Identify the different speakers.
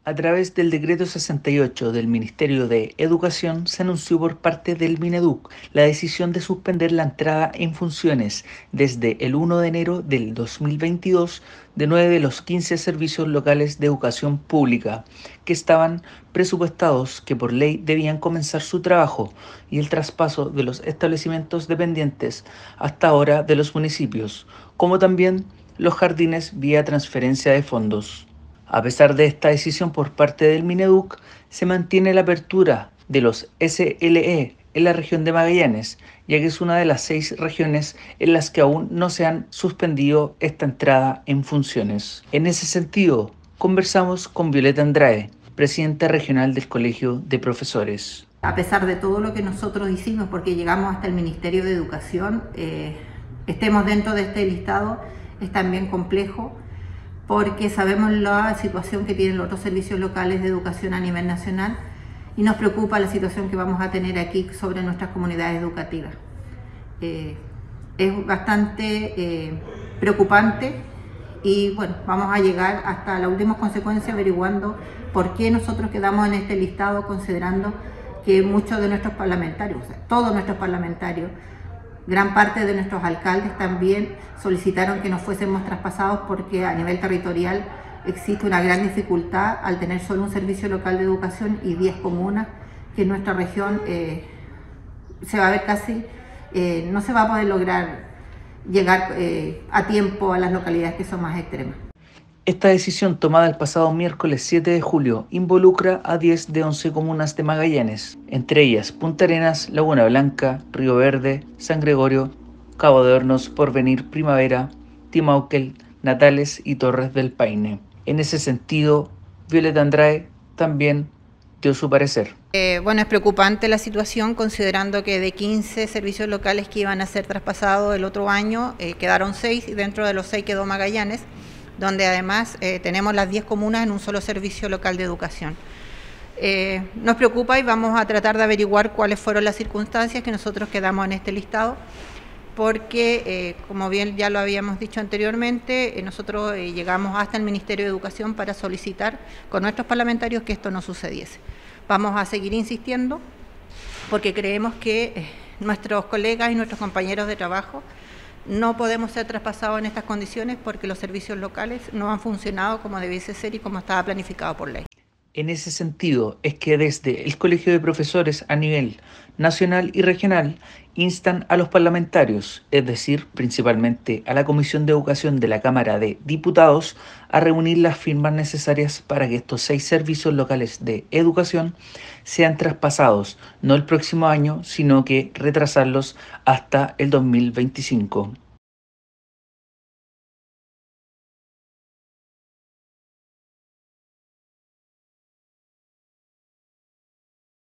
Speaker 1: A través del decreto 68 del Ministerio de Educación se anunció por parte del Mineduc la decisión de suspender la entrada en funciones desde el 1 de enero del 2022 de 9 de los 15 servicios locales de educación pública que estaban presupuestados que por ley debían comenzar su trabajo y el traspaso de los establecimientos dependientes hasta ahora de los municipios, como también los jardines vía transferencia de fondos. A pesar de esta decisión por parte del Mineduc, se mantiene la apertura de los SLE en la región de Magallanes, ya que es una de las 6 regiones en las que aún no se han suspendido esta entrada en funciones. En ese sentido, conversamos con Violeta Andrade, presidenta regional del Colegio de Profesores.
Speaker 2: A pesar de todo lo que nosotros hicimos, porque llegamos hasta el Ministerio de Educación, estemos dentro de este listado, es también complejo, porque sabemos la situación que tienen los otros servicios locales de educación a nivel nacional y nos preocupa la situación que vamos a tener aquí sobre nuestras comunidades educativas. Es bastante preocupante y bueno, vamos a llegar hasta las últimas consecuencias averiguando por qué nosotros quedamos en este listado, considerando que muchos de nuestros parlamentarios, o sea, todos nuestros parlamentarios, gran parte de nuestros alcaldes también solicitaron que nos fuésemos traspasados porque a nivel territorial existe una gran dificultad al tener solo un servicio local de educación y 10 comunas, que en nuestra región se va a ver casi, no se va a poder lograr llegar a tiempo a las localidades que son más extremas.
Speaker 1: Esta decisión tomada el pasado miércoles 7 de julio involucra a 10 de 11 comunas de Magallanes, entre ellas Punta Arenas, Laguna Blanca, Río Verde, San Gregorio, Cabo de Hornos, Porvenir, Primavera, Timauquel, Natales y Torres del Paine. En ese sentido, Violeta Andrade también dio su parecer.
Speaker 2: Bueno, es preocupante la situación considerando que de 15 servicios locales que iban a ser traspasados el otro año, quedaron 6 y dentro de los 6 quedó Magallanes, donde además tenemos las 10 comunas en un solo servicio local de educación. Nos preocupa y vamos a tratar de averiguar cuáles fueron las circunstancias que nosotros quedamos en este listado, porque como bien ya lo habíamos dicho anteriormente, nosotros llegamos hasta el Ministerio de Educación para solicitar con nuestros parlamentarios que esto no sucediese. Vamos a seguir insistiendo porque creemos que nuestros colegas y nuestros compañeros de trabajo no podemos ser traspasados en estas condiciones porque los servicios locales no han funcionado como debiese ser y como estaba planificado por ley.
Speaker 1: En ese sentido es que desde el Colegio de Profesores a nivel nacional y regional instan a los parlamentarios, es decir, principalmente a la Comisión de Educación de la Cámara de Diputados, a reunir las firmas necesarias para que estos 6 servicios locales de educación sean traspasados, no el próximo año, sino que retrasarlos hasta el 2025.